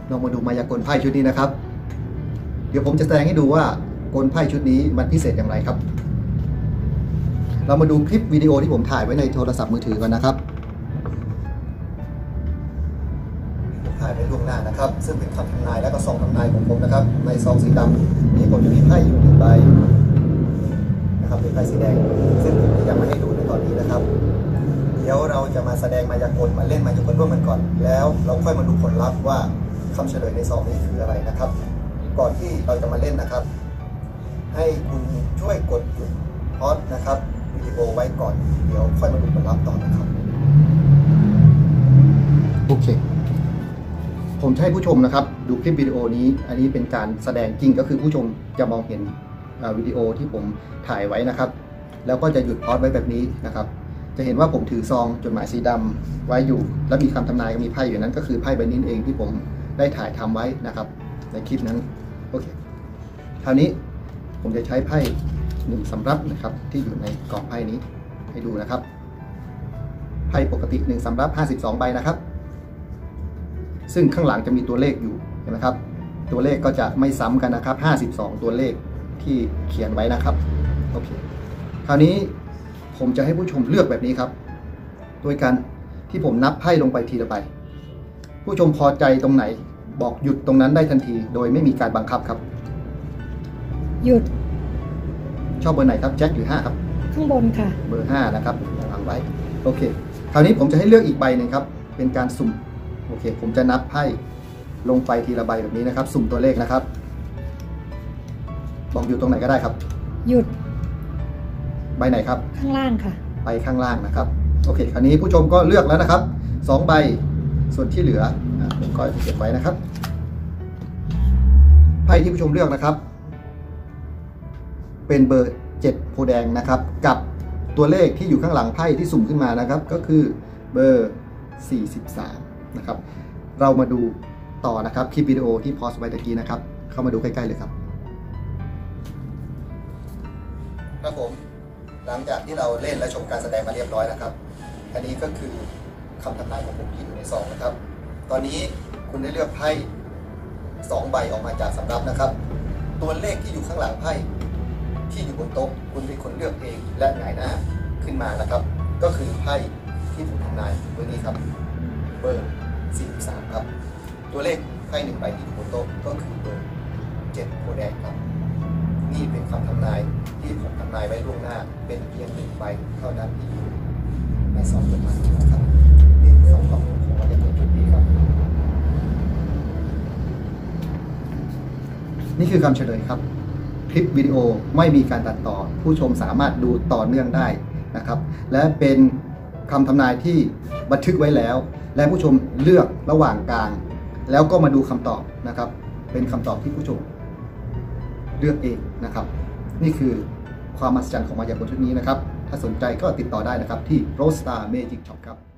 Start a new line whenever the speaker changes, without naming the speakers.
เรามาดูมายากลไพ่ชุดนี้นะครับเดี๋ยวผมจะแสดงให้ดูว่ากลไพ่ชุดนี้มันพิเศษอย่างไรครับเรามาดูคลิปวิดีโอที่ผมถ่ายไว้ในโทรศัพท์มือถือกันนะครับผมถ่ายไว้ล่วงหน้านะครับซึ่งเป็นคำทำนายและก็ซองทำนายของผมนะครับในซองสีดำนี้ผมจะมีไพ่อยู่1 ใบนะครับเป็นไพ่สีแดงซึ่งผมจะยังไม่ให้ดูในตอนนี้นะครับเดี๋ยวเราจะมาแสดงมายากลมาเล่นมายากลร่วมกันก่อนแล้วเราค่อยมาดูผลลัพธ์ว่าคำเฉลยในซองนี้คืออะไรนะครับก่อนที่เราจะมาเล่นนะครับให้คุณช่วยกดหยุดพอสนะครับวิดีโอไว้ก่อนเดี๋ยวค่อยมาดูผลลัพธ์ต่อนะครับโอเคผมจะให้ผู้ชมนะครับดูคลิปวิดีโอนี้อันนี้เป็นการแสดงจริงก็คือผู้ชมจะมองเห็นวิดีโอที่ผมถ่ายไว้นะครับแล้วก็จะหยุดพอสไว้แบบนี้นะครับจะเห็นว่าผมถือซองจดหมายสีดำไว้อยู่และมีคำทำนายก็มีไพ่อยู่นั้นก็คือไพ่ใบนี้เองที่ผมได้ถ่ายทำไว้นะครับในคลิปนั้นโอเคคราวนี้ผมจะใช้ไพ่1 สำรับนะครับที่อยู่ในกล่องไพ่นี้ให้ดูนะครับไพ่ปกติ1 สำรับ52 ใบนะครับซึ่งข้างหลังจะมีตัวเลขอยู่เห็นไหมครับตัวเลขก็จะไม่ซ้ำกันนะครับ52ตัวเลขที่เขียนไว้นะครับโอเคคราวนี้ผมจะให้ผู้ชมเลือกแบบนี้ครับโดยการที่ผมนับไพ่ลงไปทีละใบผู้ชมพอใจตรงไหนบอกหยุดตรงนั้นได้ทันทีโดยไม่มีการบังคับครับ
หยุด
ชอบเบอร์ไหนครับแจ็คหรือ5ครับ
ข้างบนค่ะ
เบอร์5นะครับวางไว้โอเคคราวนี้ผมจะให้เลือกอีกใบหนึ่งครับเป็นการสุ่มโอเคผมจะนับไพ่ลงไปทีละใบแบบนี้นะครับสุ่มตัวเลขนะครับบอกหยุดตรงไหนก็ได้ครับ
หยุด
ใบไหนครับ
ข้างล่างค่ะ
ไปข้างล่างนะครับโอเคคราวนี้ผู้ชมก็เลือกแล้วนะครับ2 ใบส่วนที่เหลือผมก็จะเก็บไว้นะครับไพ่ที่ผู้ชมเลือกนะครับเป็นเบอร์7โพแดงนะครับกับตัวเลขที่อยู่ข้างหลังไพ่ที่สุ่มขึ้นมานะครับก็คือเบอร์43นะครับเรามาดูต่อนะครับคลิปวิดีโอที่พอสไว้ตะกี้นะครับเข้ามาดูใกล้ๆเลยครับครับผมหลังจากที่เราเล่นและชมการแสดงมาเรียบร้อยนะครับอันนี้ก็คือคำทำนายของผมที่อยู่ในซองนะครับตอนนี้คุณได้เลือกไพ่2 ใบออกมาจากสำรับนะครับตัวเลขที่อยู่ข้างหลังไพ่ที่อยู่บนโต๊ะคุณเป็นคนเลือกเองและหงายหน้าขึ้นมานะครับก็คือไพ่ที่ผมทำนายเบอร์นี้ครับเบอร์43ครับตัวเลขไพ่1 ใบที่อยู่บนโต๊ะก็คือเบอร์7โพแดงครับนี่เป็นคำทำนายที่ผมทำนายไว้ล่วงหน้าเป็นเพียง1 ใบเท่านั้นที่อยู่ในซองจดหมายนะครับนี่คำตอบของวันนี้เป็นจุดนี้ครับนี่คือคำเฉลยครับคลิปวิดีโอไม่มีการตัดต่อผู้ชมสามารถดูต่อเนื่องได้นะครับและเป็นคำทำนายที่บันทึกไว้แล้วและผู้ชมเลือกระหว่างกลางแล้วก็มาดูคำตอบนะครับเป็นคำตอบที่ผู้ชมเลือกเองนะครับนี่คือความมหัศจรรย์ของมายากลชุดนี้นะครับถ้าสนใจก็ติดต่อได้นะครับที่ Rostar Magic Shop ครับ